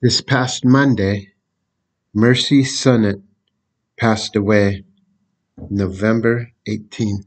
This past Monday, Mercy Sunot passed away November 18th.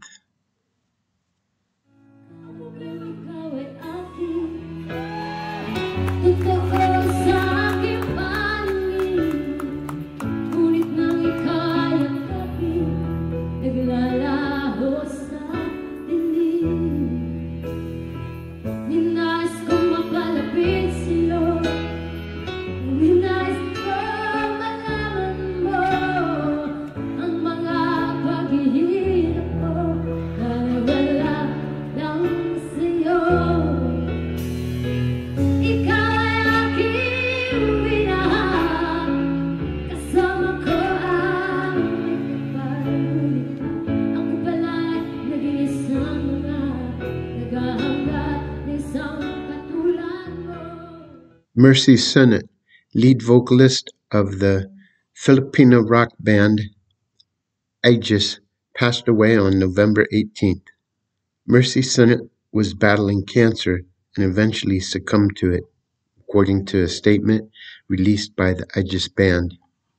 Mercy Sunot, lead vocalist of the Filipino rock band Aegis, passed away on November 18th. Mercy Sunot was battling cancer and eventually succumbed to it, according to a statement released by the Aegis band.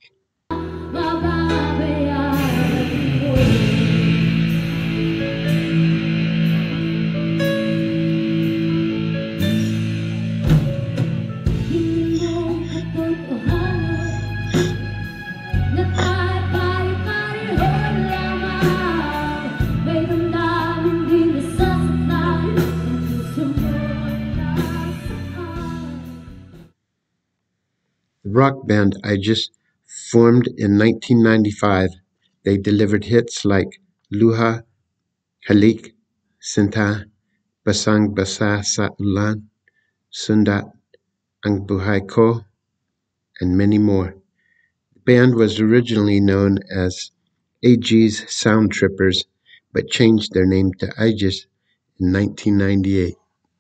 The rock band Aegis formed in 1995. They delivered hits like Luha, Halik, Sinta, Basang Basa sa Ulan, Sunot, Ang Buhay Ko, and many more. The band was originally known as Aegis Sound Trippers, but changed their name to Aegis in 1998.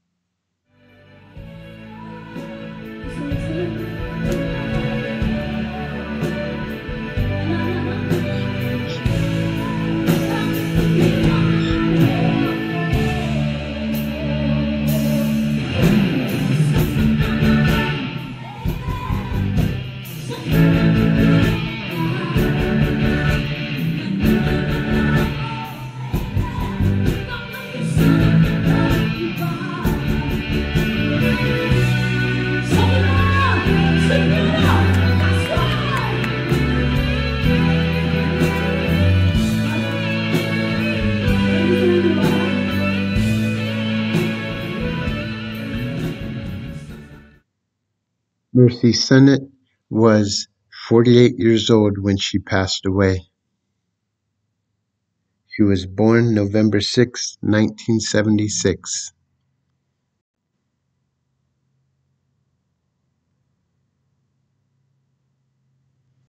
Mercy Sunot was 48 years old when she passed away. She was born November 6, 1976.